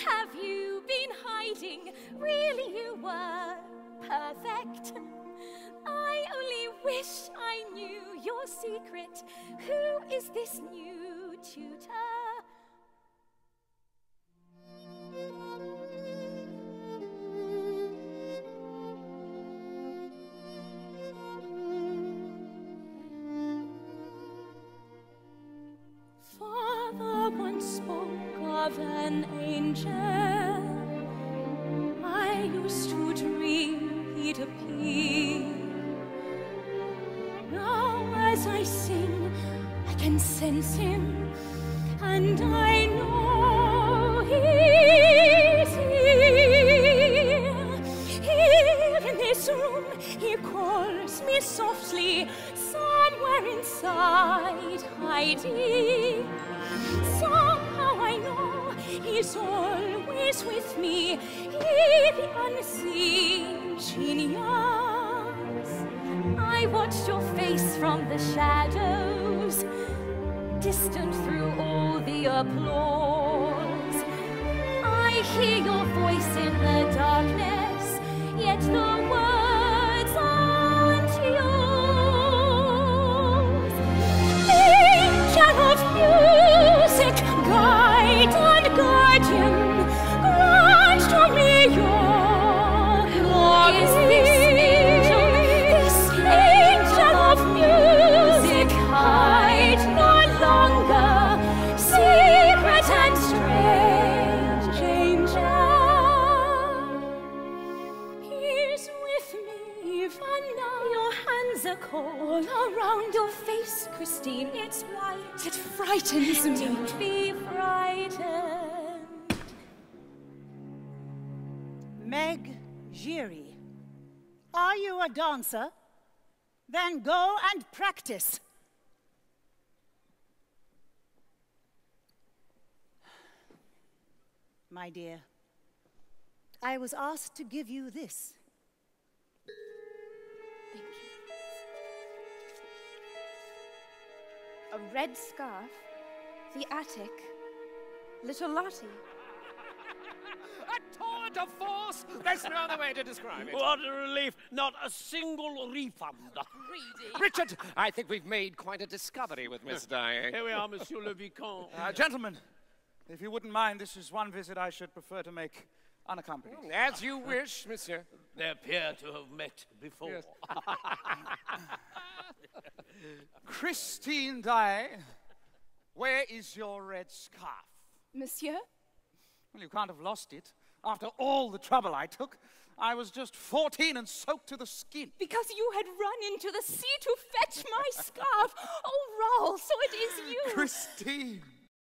have you been hiding? Really, you were perfect. I only wish I knew your secret. Who is this new tutor? Father once spoke of an angel. I used to dream he'd appear. Now as I sing, I can sense him, and I know he's here. Here in this room, he calls me softly, somewhere inside hiding. Somehow I know he's always with me, in the unseen genius. I watched your face from the shadows, distant through all the applause. I hear your voice in the darkness, yet the words aren't yours. Angel of music, guide and guardian, grant to me your glory. Is this angel of music, hide no longer, secret and strange angel? He's with me even now. Your hands are cold around your face, Christine. It's white. It frightens me. Don't be frightened. Meg Giry, are you a dancer? Then go and practice. My dear, I was asked to give you this. Thank you. A red scarf, the attic, little Lottie. A tour de force? There's no other way to describe it. What a relief. Not a single refund. Greedy. Richard, I think we've made quite a discovery with Miss Dye. Here we are, Monsieur le Vicomte. Gentlemen, if you wouldn't mind, this is one visit I should prefer to make unaccompanied. As you wish, monsieur. They appear to have met before. Yes. Christine Dye, where is your red scarf? Monsieur? Well, you can't have lost it. After all the trouble I took, I was just 14 and soaked to the skin. Because you had run into the sea to fetch my scarf. Oh, Raoul, so it is you. Christine.